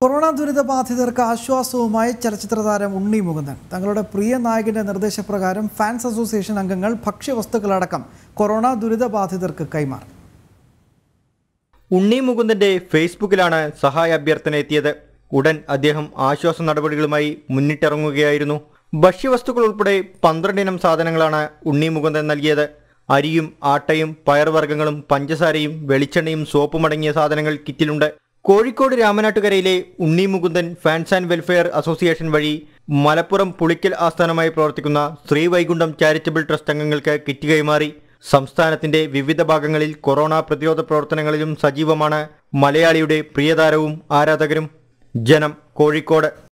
Corona ദുരിതബാധിതർക്ക് ആശ്വാസവുമായി ചലച്ചിത്രതാരം Unni Mukundan തങ്ങളുടെ പ്രിയ നായകന്റെ നിർദ്ദേശപ്രകാരം ഫാൻസ് അസോസിയേഷൻ അംഗങ്ങൾ ഭക്ഷ്യവസ്തുക്കളടക്കം കൊറോണ ദുരിതബാധിതർക്ക് കൈമാറി. ഉണ്ണി മുകുന്ദന്റെ ഫേസ്ബുക്കിലാണ് സഹായ അഭ്യർത്ഥന എത്തിയത്. ഉടൻ അദ്ദേഹം ആശ്വാസ നടപടികളുമായി മുന്നിട്ടിറങ്ങുകയായിരുന്നു. ഭക്ഷ്യവസ്തുക്കൾ ഉൾപ്പെടെ 12 ഇനം സാധനങ്ങളാണ് ഉണ്ണി മുകുന്ദൻ നൽകിയത്. അരിയും ആട്ടയും പയർവർഗ്ഗങ്ങളും പഞ്ചസാരയും വെളിച്ചെണ്ണയും സോപ്പും അടങ്ങിയ സാധനങ്ങൾ കിറ്റിലുണ്ട്. കോഴിക്കോട് രാമനാട്ടുകരയിലെ Unni Mukundan fans and welfare association വഴി മലപ്പുറം പുളിക്കൽ ആസ്ഥാനമായി പ്രവർത്തിക്കുന്ന ശ്രീവൈകുണ്ഠം ചാരിറ്റബിൾ ട്രസ്റ്റ് അംഗങ്ങൾക്ക് കിറ്റ് കൈമാറി. സംസ്ഥാനത്തിന്റെ വിവിധ ഭാഗങ്ങളിൽ കൊറോണ പ്രതിരോധ പ്രവർത്തനങ്ങളിലും സജീവമാണ് മലയാളിയുടെ പ്രിയതാരവും ആരാധകരും. ജനം, കോഴിക്കോട്.